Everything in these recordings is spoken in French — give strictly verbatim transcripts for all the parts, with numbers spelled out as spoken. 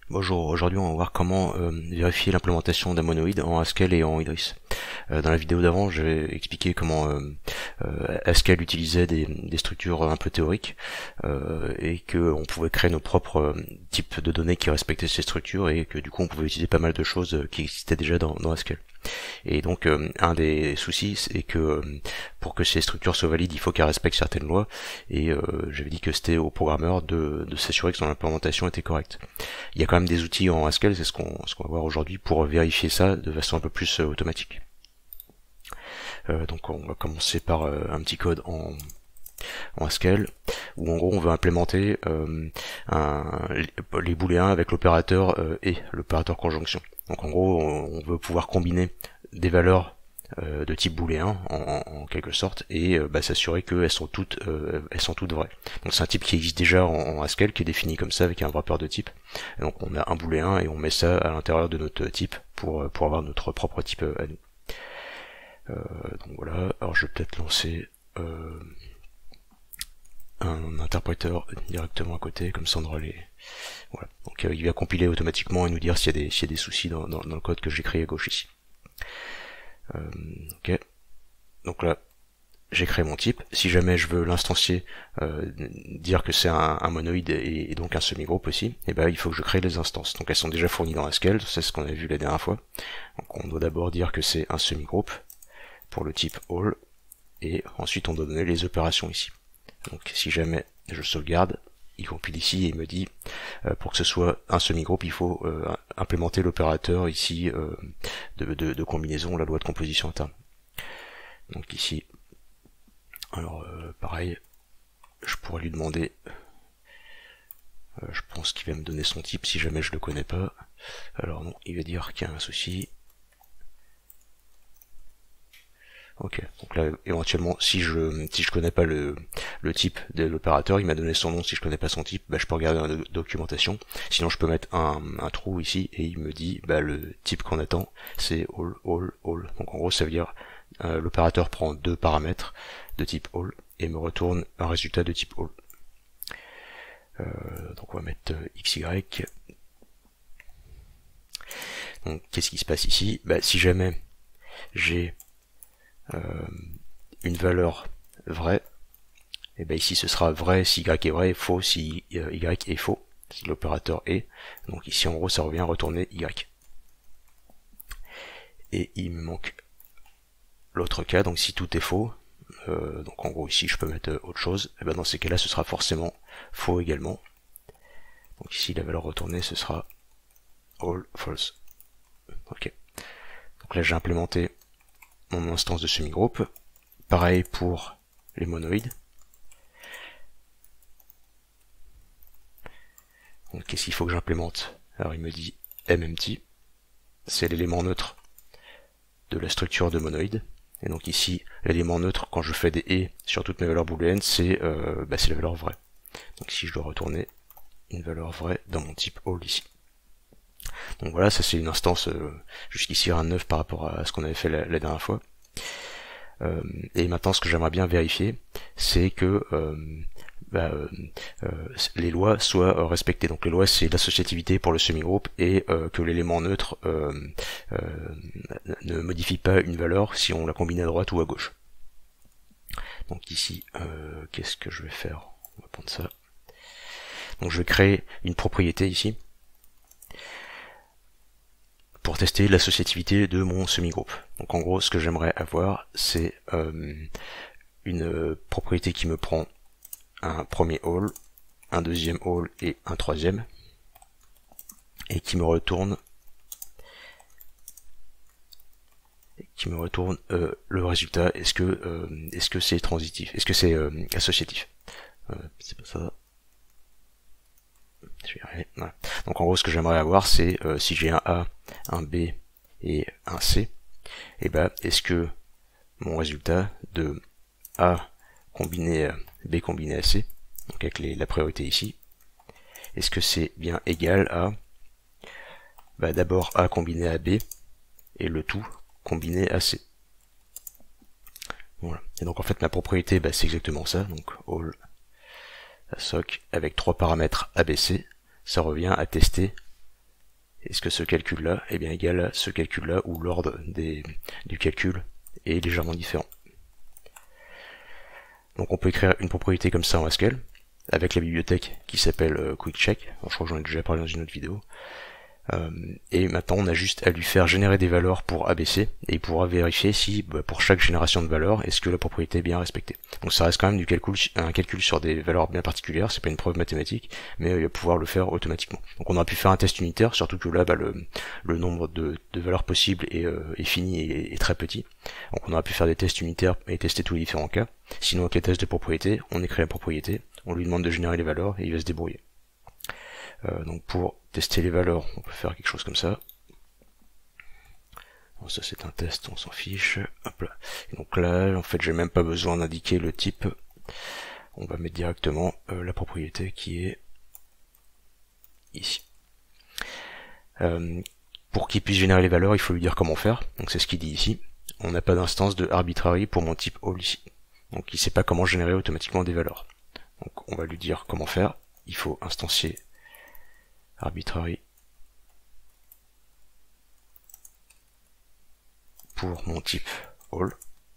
Bonjour, aujourd'hui on va voir comment euh, vérifier l'implémentation d'un monoïde en Haskell et en Idris. Euh, dans la vidéo d'avant, j'ai expliqué comment euh, euh, Haskell utilisait des, des structures un peu théoriques euh, et qu'on pouvait créer nos propres euh, types de données qui respectaient ces structures et que du coup on pouvait utiliser pas mal de choses qui existaient déjà dans, dans Haskell. Et donc euh, un des soucis c'est que euh, pour que ces structures soient valides, il faut qu'elles respectent certaines lois et euh, j'avais dit que c'était au programmeur de, de s'assurer que son implémentation était correcte. Il y a quand même des outils en Haskell, c'est ce qu'on ce qu'on va voir aujourd'hui, pour vérifier ça de façon un peu plus euh, automatique. Euh, donc on va commencer par euh, un petit code en, en Haskell, où en gros on veut implémenter euh, un, les booléens avec l'opérateur euh, et, l'opérateur conjonction. Donc en gros on, on veut pouvoir combiner des valeurs euh, de type booléen en, en, en quelque sorte et euh, bah, s'assurer qu'elles sont toutes euh, elles sont toutes vraies. Donc c'est un type qui existe déjà en, en Haskell, qui est défini comme ça avec un wrapper de type. Et donc on a un booléen et on met ça à l'intérieur de notre type pour pour avoir notre propre type à nous. Euh, donc voilà. Alors je vais peut-être lancer euh, un interpréteur directement à côté, comme ça on aura les. Voilà. Donc euh, il va compiler automatiquement et nous dire s'il y a des s'il y a des soucis dans, dans, dans le code que j'ai créé à gauche ici. Euh, ok. Donc là, j'ai créé mon type. Si jamais je veux l'instancier, euh, dire que c'est un, un monoïde et, et donc un semi-groupe aussi, et ben il faut que je crée les instances. Donc elles sont déjà fournies dans Haskell, c'est ce qu'on avait vu la dernière fois. Donc on doit d'abord dire que c'est un semi-groupe pour le type all, et ensuite on doit donner les opérations ici. Donc si jamais je sauvegarde, il compile ici et il me dit euh, pour que ce soit un semi-groupe, il faut euh, implémenter l'opérateur ici euh, de, de, de combinaison, la loi de composition interne. Donc ici, alors euh, pareil, je pourrais lui demander, euh, je pense qu'il va me donner son type si jamais je le connais pas. Alors non, il va dire qu'il y a un souci. Ok, donc là éventuellement si je si je connais pas le, le type de l'opérateur, il m'a donné son nom, si je connais pas son type, bah, je peux regarder dans la documentation, sinon je peux mettre un, un trou ici et il me dit bah le type qu'on attend c'est all, all, all. Donc en gros ça veut dire euh, l'opérateur prend deux paramètres de type all et me retourne un résultat de type all. Euh, donc on va mettre euh, xy. Donc qu'est-ce qui se passe ici? Bah si jamais j'ai Euh, une valeur vraie, et bien ici ce sera vrai si y est vrai, faux si euh, y est faux, si l'opérateur est. Donc ici en gros ça revient à retourner y. Et il me manque l'autre cas, donc si tout est faux, euh, donc en gros ici je peux mettre autre chose, et ben dans ces cas-là ce sera forcément faux également. Donc ici la valeur retournée ce sera all false. Ok. Donc là j'ai implémenté mon instance de semi-groupe. Pareil pour les monoïdes. Donc qu'est-ce qu'il faut que j'implémente? Alors il me dit mmt, c'est l'élément neutre de la structure de monoïde. Et donc ici, l'élément neutre, quand je fais des et sur toutes mes valeurs booléennes, c'est euh, bah, la valeur vraie. Donc ici je dois retourner une valeur vraie dans mon type all ici. Donc voilà, ça c'est une instance euh, jusqu'ici un neuf par rapport à ce qu'on avait fait la, la dernière fois. Euh, et maintenant ce que j'aimerais bien vérifier, c'est que euh, bah, euh, euh, les lois soient respectées. Donc les lois c'est l'associativité pour le semi-groupe et euh, que l'élément neutre euh, euh, ne modifie pas une valeur si on la combine à droite ou à gauche. Donc ici, euh, qu'est-ce que je vais faire? On va prendre ça. Donc je vais créer une propriété ici pour tester l'associativité de mon semi-groupe. Donc en gros, ce que j'aimerais avoir, c'est euh, une propriété qui me prend un premier all, un deuxième all et un troisième, et qui me retourne qui me retourne euh, le résultat. Est-ce que euh, est-ce que c'est transitif? Est-ce que c'est euh, associatif? euh, C'est pas ça. Je vais y arriver. Voilà. Donc en gros, ce que j'aimerais avoir, c'est euh, si j'ai un A, un B et un C, et ben est-ce que mon résultat de A combiné à B combiné à C, donc avec les, la priorité ici, est-ce que c'est bien égal à bah, d'abord A combiné à B et le tout combiné à C. Voilà. Et donc en fait ma propriété bah, c'est exactement ça, donc all soc avec trois paramètres A B C, ça revient à tester Est-ce que ce calcul-là est bien égal à ce calcul-là, où l'ordre des du calcul est légèrement différent. Donc on peut écrire une propriété comme ça en Haskell, avec la bibliothèque qui s'appelle euh, QuickCheck. Alors, je crois que j'en ai déjà parlé dans une autre vidéo. Euh, et maintenant on a juste à lui faire générer des valeurs pour A B C, et il pourra vérifier si bah, pour chaque génération de valeurs, est-ce que la propriété est bien respectée. Donc ça reste quand même du calcul, un calcul sur des valeurs bien particulières, c'est pas une preuve mathématique, mais euh, il va pouvoir le faire automatiquement. Donc on aura pu faire un test unitaire, surtout que là bah, le, le nombre de, de valeurs possibles est, euh, est fini et est très petit. Donc on aura pu faire des tests unitaires et tester tous les différents cas. Sinon avec les tests de propriété, on écrit la propriété, on lui demande de générer les valeurs et il va se débrouiller. Euh, donc pour tester les valeurs, on peut faire quelque chose comme ça. Bon, ça c'est un test, on s'en fiche. Hop là. Et donc là, en fait, j'ai même pas besoin d'indiquer le type. On va mettre directement euh, la propriété qui est ici. Euh, pour qu'il puisse générer les valeurs, il faut lui dire comment faire. Donc c'est ce qu'il dit ici. On n'a pas d'instance de arbitrary pour mon type all ici. Donc il sait pas comment générer automatiquement des valeurs. Donc on va lui dire comment faire. Il faut instancier arbitrary pour mon type all.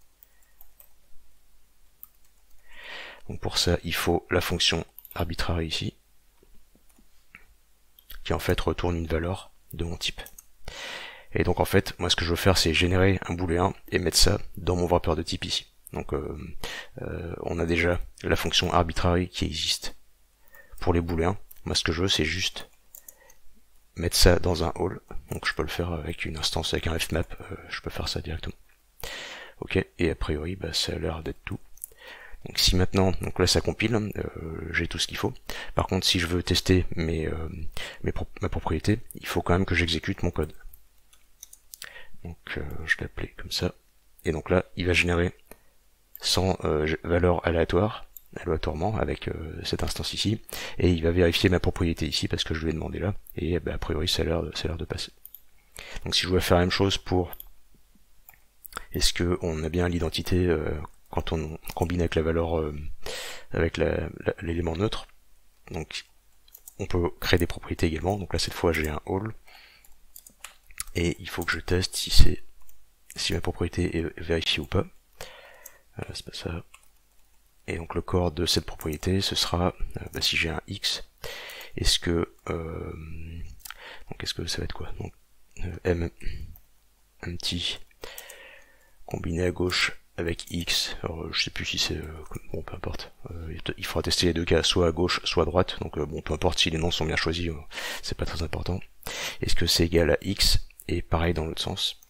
Donc pour ça, il faut la fonction arbitrary ici, qui en fait retourne une valeur de mon type. Et donc en fait, moi ce que je veux faire, c'est générer un booléen et mettre ça dans mon wrapper de type ici. Donc euh, euh, on a déjà la fonction arbitrary qui existe pour les booléens. Moi ce que je veux, c'est juste mettre ça dans un all, donc je peux le faire avec une instance, avec un fmap, euh, je peux faire ça directement. Ok, et a priori, bah, ça a l'air d'être tout. Donc si maintenant, donc là ça compile, euh, j'ai tout ce qu'il faut. Par contre, si je veux tester mes, euh, mes pro ma propriété, il faut quand même que j'exécute mon code. Donc euh, je l'ai appelé comme ça. Et donc là, il va générer cent euh, valeurs aléatoires, aléatoirement avec euh, cette instance ici, et il va vérifier ma propriété ici parce que je lui ai demandé là, et bah, a priori ça a l'air de, ça a l'air de passer. Donc si je voulais faire la même chose pour est-ce que on a bien l'identité euh, quand on combine avec la valeur euh, avec l'élément neutre, donc on peut créer des propriétés également. Donc là cette fois j'ai un all et il faut que je teste si c'est si ma propriété est vérifiée ou pas. Euh, c'est pas ça. Et donc le corps de cette propriété, ce sera euh, bah, si j'ai un x, est-ce que euh, donc est-ce que ça va être quoi? Donc euh, m empty combiné à gauche avec x. Alors euh, je sais plus si c'est euh, bon, peu importe. Euh, il faudra tester les deux cas, soit à gauche, soit à droite. Donc euh, bon, peu importe si les noms sont bien choisis, euh, c'est pas très important. Est-ce que c'est égal à x? Et pareil dans l'autre sens.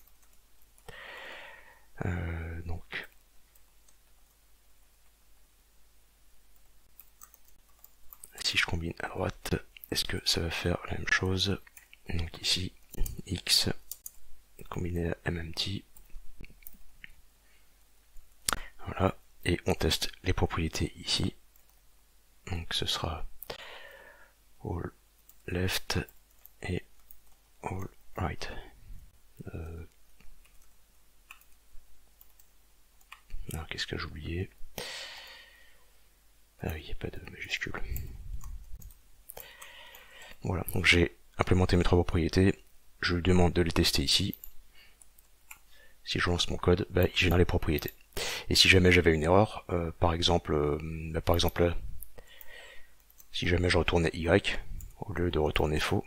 Euh, donc si je combine à droite, est-ce que ça va faire la même chose? Donc ici, x combiné à mempty. Voilà, et on teste les propriétés ici. Donc ce sera all left et all right. Euh... Alors qu'est-ce que j'ai oublié? Ah oui, il n'y a pas de majuscule. Voilà, donc j'ai implémenté mes trois propriétés, je lui demande de les tester ici. Si je lance mon code, bah, il génère les propriétés. Et si jamais j'avais une erreur, euh, par exemple, euh, bah, par exemple là, si jamais je retournais y au lieu de retourner faux,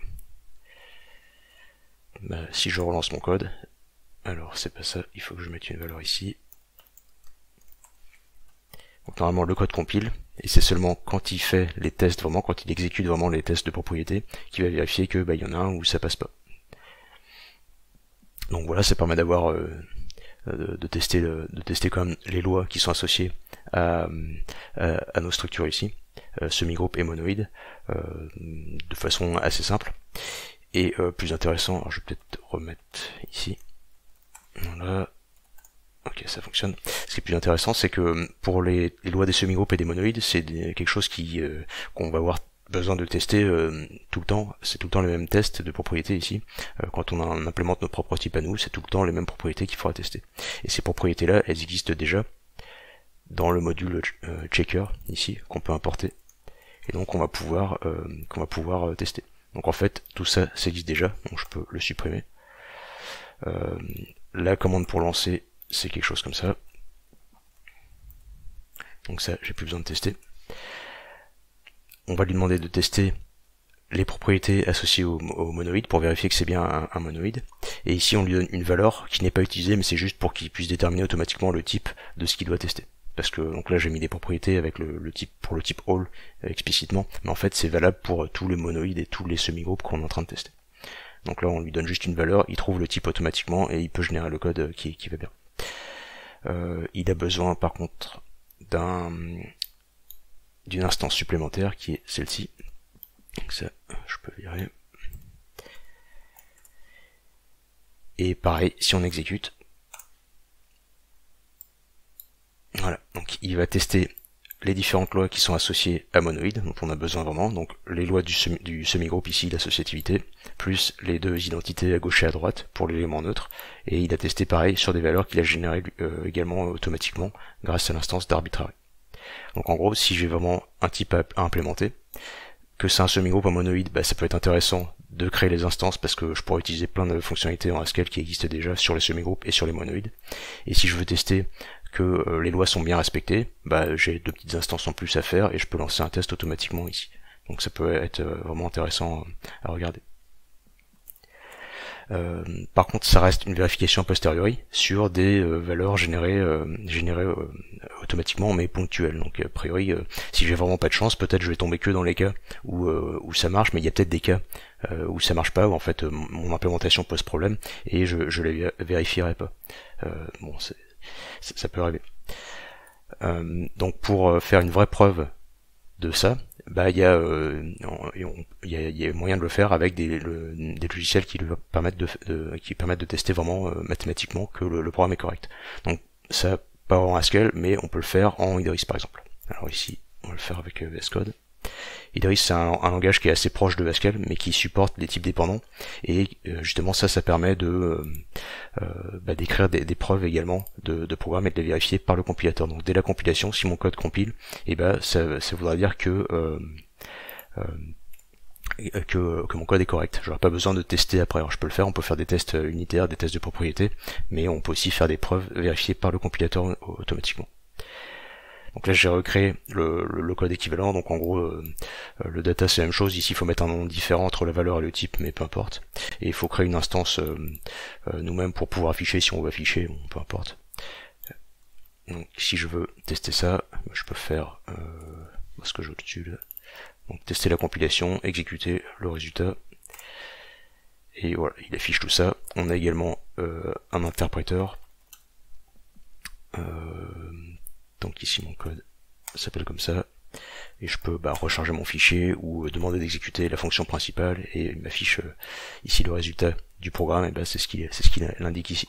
bah, si je relance mon code, alors c'est pas ça, il faut que je mette une valeur ici. Donc normalement le code compile, et c'est seulement quand il fait les tests vraiment, quand il exécute vraiment les tests de propriété, qu'il va vérifier que bah, y en a un où ça passe pas. Donc voilà, ça permet d'avoir euh, de, de tester de, de tester quand même les lois qui sont associées à, à, à nos structures ici, euh, semi-groupe et monoïde, euh, de façon assez simple. Et euh, plus intéressant, alors je vais peut-être remettre ici. Voilà. Ok, ça fonctionne. Ce qui est plus intéressant, c'est que pour les, les lois des semi-groupes et des monoïdes, c'est quelque chose qui euh, qu'on va avoir besoin de tester euh, tout le temps. C'est tout le temps les mêmes tests de propriétés ici. Euh, quand on, on implémente notre propre type à nous, c'est tout le temps les mêmes propriétés qu'il faudra tester. Et ces propriétés-là, elles existent déjà dans le module euh, checker ici qu'on peut importer. Et donc on va pouvoir euh, qu'on va pouvoir euh, tester. Donc en fait, tout ça, ça existe déjà, donc je peux le supprimer. Euh, la commande pour lancer, c'est quelque chose comme ça. Donc ça, j'ai plus besoin de tester. On va lui demander de tester les propriétés associées au, au monoïde pour vérifier que c'est bien un, un monoïde. Et ici, on lui donne une valeur qui n'est pas utilisée, mais c'est juste pour qu'il puisse déterminer automatiquement le type de ce qu'il doit tester. Parce que donc là, j'ai mis des propriétés avec le, le type pour le type all euh, explicitement, mais en fait, c'est valable pour tous les monoïdes et tous les semi-groupes qu'on est en train de tester. Donc là, on lui donne juste une valeur, il trouve le type automatiquement et il peut générer le code qui, qui va bien. Euh, il a besoin, par contre, d'un d'une instance supplémentaire qui est celle-ci. Donc ça, je peux virer. Et pareil, si on exécute, voilà, donc il va tester les différentes lois qui sont associées à monoïde, dont on a besoin vraiment, donc les lois du, semi, du semi-groupe ici, l'associativité, plus les deux identités à gauche et à droite pour l'élément neutre, et il a testé pareil sur des valeurs qu'il a générées euh, également automatiquement grâce à l'instance d'arbitrary. Donc en gros, si j'ai vraiment un type à, à implémenter, que c'est un semi-groupe, un monoïde, bah, ça peut être intéressant de créer les instances parce que je pourrais utiliser plein de fonctionnalités en Haskell qui existent déjà sur les semi-groupes et sur les monoïdes. Et si je veux tester que euh, les lois sont bien respectées, bah, j'ai deux petites instances en plus à faire et je peux lancer un test automatiquement ici. Donc ça peut être euh, vraiment intéressant à regarder. Euh, par contre, ça reste une vérification a posteriori sur des euh, valeurs générées, euh, générées euh, automatiquement mais ponctuelles. Donc a priori, euh, si j'ai vraiment pas de chance, peut-être je vais tomber que dans les cas où, euh, où ça marche, mais il y a peut-être des cas euh, où ça marche pas, où en fait euh, mon implémentation pose problème et je, je les vérifierai pas. Euh, bon, c'est, ça peut arriver. Euh, donc pour faire une vraie preuve de ça, bah il y a euh, il y a, y a moyen de le faire avec des, le, des logiciels qui lui permettent de, de qui permettent de tester vraiment euh, mathématiquement que le, le programme est correct. Donc ça pas en Haskell, mais on peut le faire en Idris par exemple. Alors ici on va le faire avec euh, V S Code. Idris c'est un, un langage qui est assez proche de Haskell mais qui supporte les types dépendants et euh, justement ça ça permet de euh, euh, bah, d'écrire des, des preuves également de, de programmes et de les vérifier par le compilateur. Donc dès la compilation, si mon code compile, et bah ça, ça voudra dire que euh, euh, que, que mon code est correct. J'aurai pas besoin de tester après. Alors je peux le faire, on peut faire des tests unitaires, des tests de propriété, mais on peut aussi faire des preuves vérifiées par le compilateur automatiquement. Donc là j'ai recréé le, le, le code équivalent, donc en gros euh, le data c'est la même chose, ici il faut mettre un nom différent entre la valeur et le type, mais peu importe. Et il faut créer une instance euh, euh, nous-mêmes pour pouvoir afficher, si on veut afficher, bon, peu importe. Donc si je veux tester ça, je peux faire euh, ce que je veux dessus là. Donc tester la compilation, exécuter le résultat. Et voilà, il affiche tout ça. On a également euh, un interpréteur. Euh, donc ici mon code s'appelle comme ça. Et je peux bah, recharger mon fichier ou euh, demander d'exécuter la fonction principale et il m'affiche euh, ici le résultat du programme, et bah c'est ce qu'il c'est ce qu'il indique ici.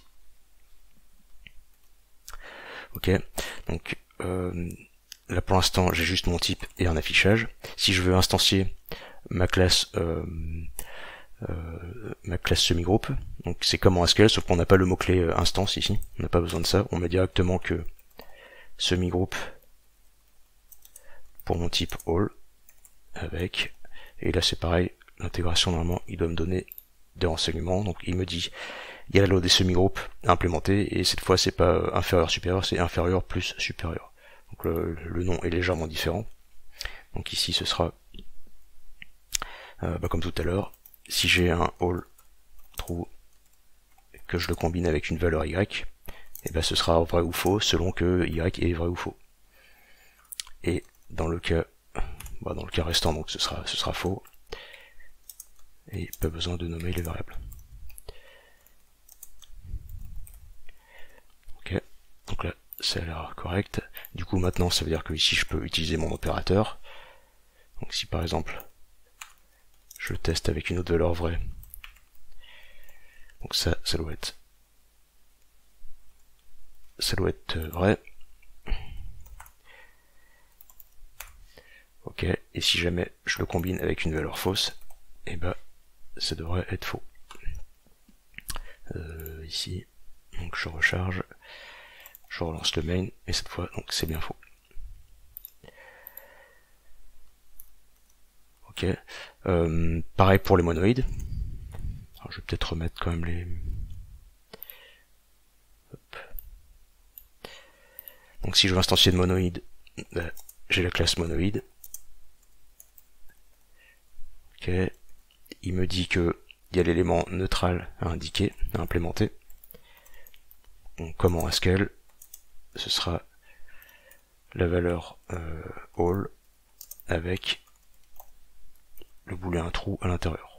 Ok, donc euh, là pour l'instant j'ai juste mon type et un affichage. Si je veux instancier ma classe euh, euh, ma classe semi-groupe, donc c'est comme en Haskell sauf qu'on n'a pas le mot-clé euh, instance ici, on n'a pas besoin de ça, on met directement que semi-groupe pour mon type all avec, et là c'est pareil, l'intégration normalement il doit me donner des renseignements, donc il me dit il y a la loi des semi-groupes à implémenter et cette fois c'est pas inférieur supérieur, c'est inférieur plus supérieur. Donc le, le nom est légèrement différent. Donc ici ce sera euh, bah, comme tout à l'heure, si j'ai un all true que je le combine avec une valeur y, et ben ce sera vrai ou faux selon que y est vrai ou faux. Et dans le cas bah, dans le cas restant donc ce sera ce sera faux. Et pas besoin de nommer les variables. Ok, donc là ça a l'air correct. Du coup maintenant ça veut dire que ici je peux utiliser mon opérateur. Donc si par exemple je le teste avec une autre valeur vraie, donc ça ça doit être ça doit être vrai. Ok, et si jamais je le combine avec une valeur fausse, et ben ça devrait être faux. Euh, ici, donc je recharge, je relance le main, et cette fois, donc c'est bien faux. Ok. Euh, pareil pour les monoïdes. Alors, je vais peut-être remettre quand même les... Hop. Donc si je veux instancier de monoïde, bah, j'ai la classe monoïde. Ok. Il me dit que il y a l'élément neutral à indiquer, à implémenter. Donc comme en Haskell, ce sera la valeur euh, all avec le booléen true à l'intérieur.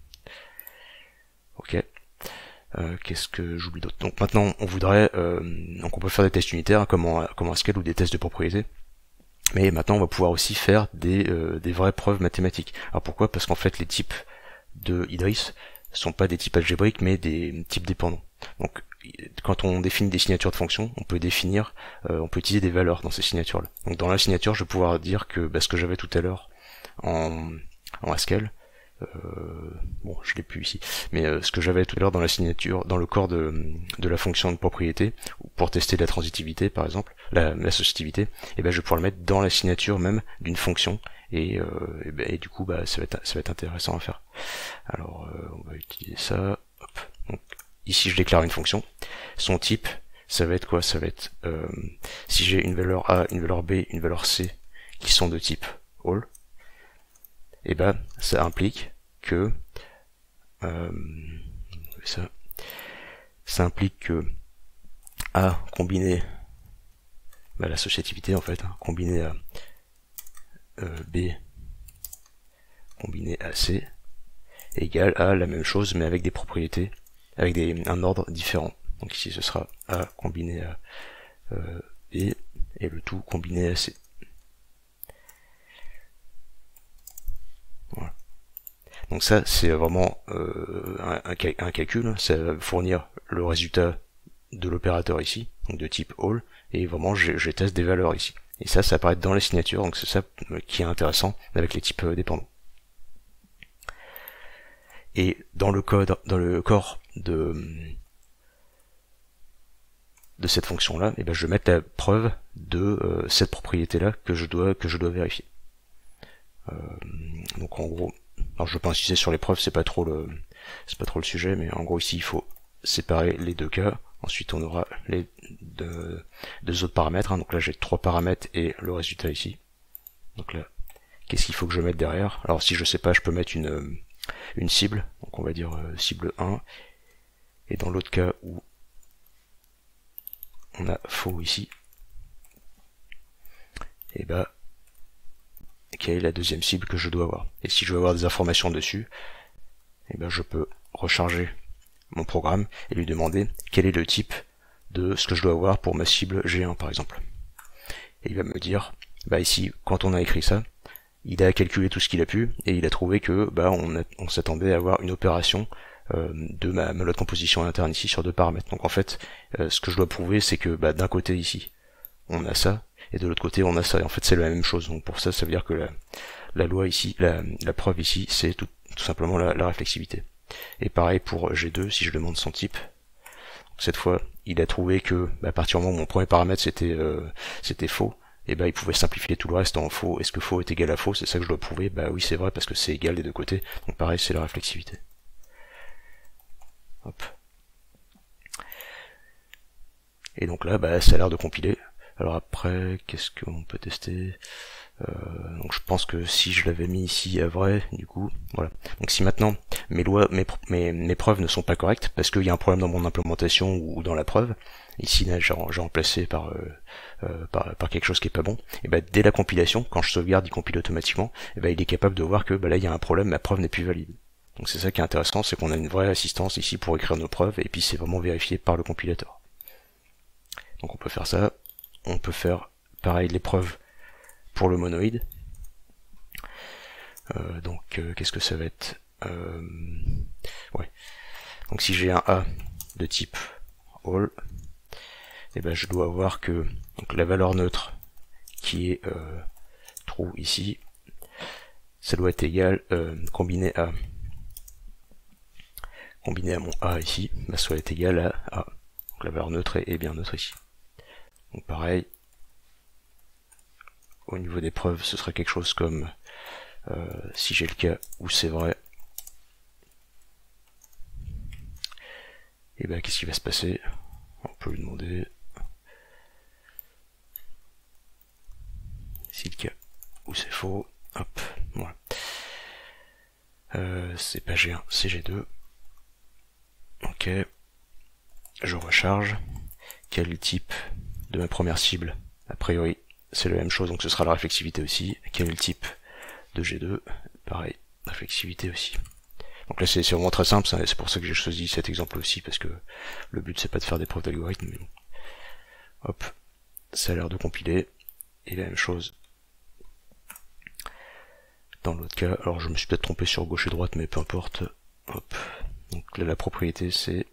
Ok. Euh, Qu'est-ce que j'oublie d'autre? Donc maintenant on voudrait, euh, donc on peut faire des tests unitaires comme en, comme en Haskell ou des tests de propriété. Mais maintenant on va pouvoir aussi faire des, euh, des vraies preuves mathématiques. Alors pourquoi? Parce qu'en fait les types de Idris sont pas des types algébriques mais des types dépendants. Donc quand on définit des signatures de fonctions, on peut définir, euh, on peut utiliser des valeurs dans ces signatures-là. Donc dans la signature, je vais pouvoir dire que bah, ce que j'avais tout à l'heure en, en Haskell, euh, bon je l'ai plus ici, mais euh, ce que j'avais tout à l'heure dans la signature, dans le corps de, de la fonction de propriété, pour tester la transitivité par exemple, la, l'associativité, et ben je vais pouvoir le mettre dans la signature même d'une fonction. Et, euh, et, ben, et du coup bah ça va être ça va être intéressant à faire. Alors euh, on va utiliser ça. Hop. Donc ici je déclare une fonction. Son type, ça va être quoi? Ça va être euh, si j'ai une valeur A, une valeur B, une valeur C qui sont de type all, et ben ça implique que euh, ça, ça implique que A combiné bah, l'associativité en fait, hein, combiné à euh, B combiné à C égale à la même chose mais avec des propriétés, avec des, un ordre différent. Donc ici ce sera A combiné à euh, B et le tout combiné à C. Voilà. Donc ça c'est vraiment euh, un, un, un calcul, ça va fournir le résultat de l'opérateur ici, donc de type all, et vraiment je, je teste des valeurs ici. Et ça, ça apparaît dans les signatures, donc c'est ça qui est intéressant avec les types dépendants. Et dans le code, dans le corps de, de cette fonction-là, eh ben je vais mettre la preuve de euh, cette propriété-là que je dois que je dois vérifier. Euh, donc en gros, alors je veux pas insister sur les preuves, c'est pas trop le c'est pas trop le sujet, mais en gros ici il faut séparer les deux cas. Ensuite on aura les deux, deux autres paramètres, hein. Donc là j'ai trois paramètres et le résultat ici. Donc là, qu'est-ce qu'il faut que je mette derrière? Alors si je sais pas, je peux mettre une, une cible, donc on va dire euh, cible un, et dans l'autre cas où on a faux ici, et bah quelle est la deuxième cible que je dois avoir. Et si je veux avoir des informations dessus, et ben je peux recharger mon programme et lui demander quel est le type de ce que je dois avoir pour ma cible G un par exemple. Et il va me dire, bah ici, quand on a écrit ça, il a calculé tout ce qu'il a pu et il a trouvé que bah on, on s'attendait à avoir une opération euh, de ma, ma loi de composition interne ici sur deux paramètres. Donc en fait, euh, ce que je dois prouver, c'est que bah, d'un côté ici, on a ça, et de l'autre côté on a ça. Et en fait c'est la même chose. Donc pour ça, ça veut dire que la, la loi ici, la, la preuve ici, c'est tout, tout simplement la, la réflexivité. Et pareil pour G deux, si je demande son type. Cette fois, il a trouvé que bah, à partir du moment où mon premier paramètre c'était euh, c'était faux, et ben bah, il pouvait simplifier tout le reste en faux. Est-ce que faux est égal à faux? C'est ça que je dois prouver. Bah oui, c'est vrai parce que c'est égal des deux côtés. Donc pareil, c'est la réflexivité. Hop. Et donc là, bah, ça a l'air de compiler. Alors après, qu'est-ce qu'on peut tester? Euh, donc je pense que si je l'avais mis ici à vrai, du coup, voilà. Donc si maintenant mes lois, mes, mes, mes preuves ne sont pas correctes parce qu'il y a un problème dans mon implémentation ou dans la preuve, ici là j'ai remplacé par, euh, euh, par par quelque chose qui est pas bon, et ben dès la compilation, quand je sauvegarde, il compile automatiquement, et ben il est capable de voir que bah, là il y a un problème, ma preuve n'est plus valide. Donc c'est ça qui est intéressant, c'est qu'on a une vraie assistance ici pour écrire nos preuves et puis c'est vraiment vérifié par le compilateur. Donc on peut faire ça, on peut faire pareil les preuves pour le monoïde. Euh, donc euh, qu'est-ce que ça va être? euh, ouais. Donc si j'ai un A de type all, et ben je dois avoir que donc la valeur neutre qui est euh, true ici, ça doit être égal euh, combiné à combiné à mon A ici, bah, soit être égal à A. Donc la valeur neutre est, est bien neutre ici. Donc pareil, au niveau des preuves, ce sera quelque chose comme Euh, si j'ai le cas où c'est vrai, et ben qu'est-ce qui va se passer? On peut lui demander si le cas où c'est faux. Hop, voilà. Euh, c'est pas G un, c'est G deux. Ok. Je recharge. Quel type de ma première cible? A priori, c'est la même chose, donc ce sera la réflexivité aussi. Quel est le type de G deux? Pareil, réflexivité aussi. Donc là c'est vraiment très simple, c'est pour ça que j'ai choisi cet exemple aussi, parce que le but c'est pas de faire des preuves d'algorithme, mais bon. Hop, ça a l'air de compiler, et la même chose dans l'autre cas. Alors je me suis peut-être trompé sur gauche et droite, mais peu importe. Hop, donc là la propriété c'est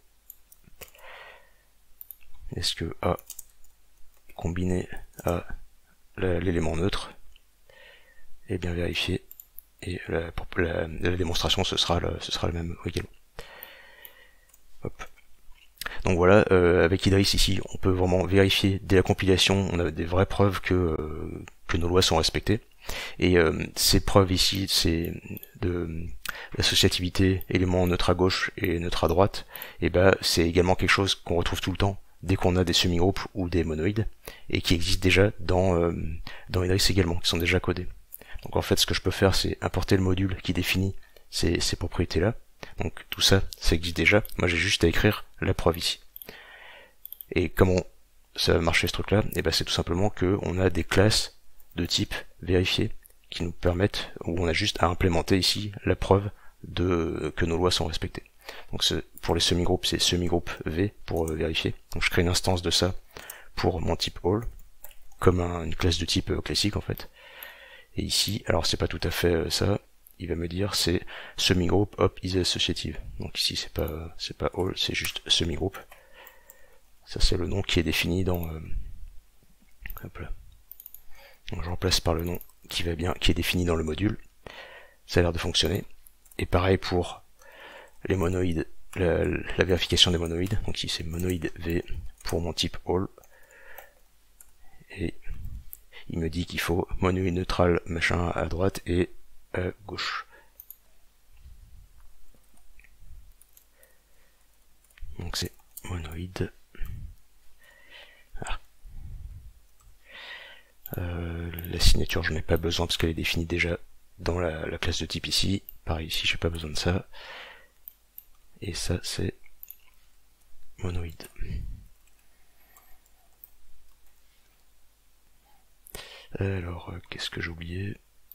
est-ce que A combiné à l'élément neutre est bien vérifié, et la, la, la démonstration ce sera le, ce sera le même également. Hop. Donc voilà, euh, avec Idris ici, on peut vraiment vérifier dès la compilation, on a des vraies preuves que, euh, que nos lois sont respectées. Et euh, ces preuves ici, c'est de l'associativité élément neutre à gauche et neutre à droite, et ben c'est également quelque chose qu'on retrouve tout le temps dès qu'on a des semi-groupes ou des monoïdes, et qui existent déjà dans, euh, dans Idris également, qui sont déjà codés. Donc en fait ce que je peux faire c'est importer le module qui définit ces, ces propriétés-là. Donc tout ça, ça existe déjà. Moi j'ai juste à écrire la preuve ici. Et comment ça va marcher ce truc-là? Et ben c'est tout simplement que on a des classes de type vérifié qui nous permettent, où on a juste à implémenter ici la preuve de que nos lois sont respectées. Donc pour les semi-groupes, c'est semi-groupe V pour euh, vérifier. Donc je crée une instance de ça pour mon type all, comme un, une classe de type euh, classique en fait. Et ici, alors c'est pas tout à fait euh, ça, il va me dire c'est semi-groupe hop is associative. Donc ici c'est pas c'est pas all, c'est juste semi-groupe. Ça c'est le nom qui est défini dans euh, hop là. Donc je remplace par le nom qui va bien, qui est défini dans le module. Ça a l'air de fonctionner. Et pareil pour les monoïdes, la, la vérification des monoïdes. Donc ici c'est monoïde V pour mon type all. Et il me dit qu'il faut monoïde neutral machin à droite et à gauche. Donc c'est monoïde. Ah. Euh, la signature je n'ai pas besoin parce qu'elle est définie déjà dans la, la classe de type ici. Pareil ici j'ai pas besoin de ça. Et ça c'est monoïde. Alors euh, qu'est-ce que j'ai oublié?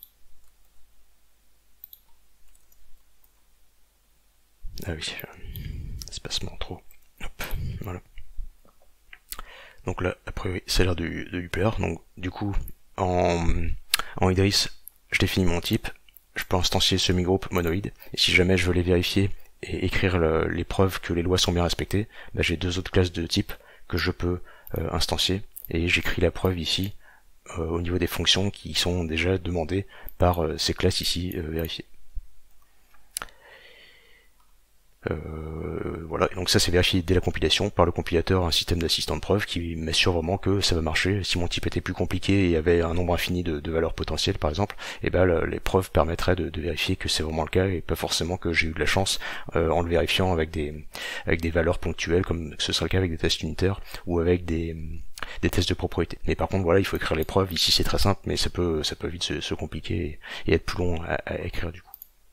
Ah oui, espacement trop. Hop, voilà. Donc là, a priori, ça a l'air de, de lui plaire. Donc du coup, en, en Idris, je définis mon type. Je peux instancier semi-groupe monoïde. Et si jamais je veux les vérifier et écrire le, les preuves que les lois sont bien respectées, bah, j'ai deux autres classes de type que je peux euh, instancier. Et j'écris la preuve ici euh, au niveau des fonctions qui sont déjà demandées par euh, ces classes ici euh, vérifiées. Euh, voilà, et donc ça c'est vérifié dès la compilation par le compilateur, un système d'assistant de preuve qui m'assure vraiment que ça va marcher. Si mon type était plus compliqué et avait un nombre infini de, de valeurs potentielles par exemple, et ben le, les preuves permettraient de, de vérifier que c'est vraiment le cas et pas forcément que j'ai eu de la chance euh, en le vérifiant avec des avec des valeurs ponctuelles comme ce sera le cas avec des tests unitaires ou avec des des tests de propriété. Mais par contre voilà, il faut écrire les preuves. Ici c'est très simple, mais ça peut ça peut vite se, se compliquer et, et être plus long à, à écrire du coup.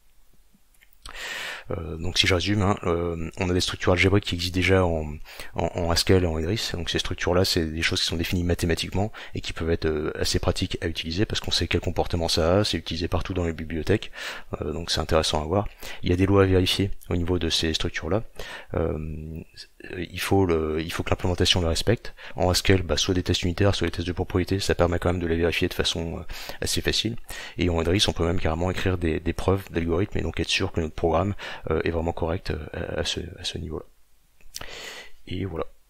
Euh, donc si je résume, hein, euh, on a des structures algébriques qui existent déjà en, en, en Haskell et en Idris. Donc ces structures-là, c'est des choses qui sont définies mathématiquement et qui peuvent être euh, assez pratiques à utiliser parce qu'on sait quel comportement ça a. C'est utilisé partout dans les bibliothèques, euh, donc c'est intéressant à voir. Il y a des lois à vérifier au niveau de ces structures-là. Euh, il faut le, il faut que l'implémentation le respecte. En Haskell, bah, soit des tests unitaires, soit des tests de propriété, ça permet quand même de les vérifier de façon euh, assez facile. Et en Idris, on peut même carrément écrire des, des preuves d'algorithmes et donc être sûr que notre programme euh, est vraiment correct euh, à ce, à ce niveau-là. Et voilà.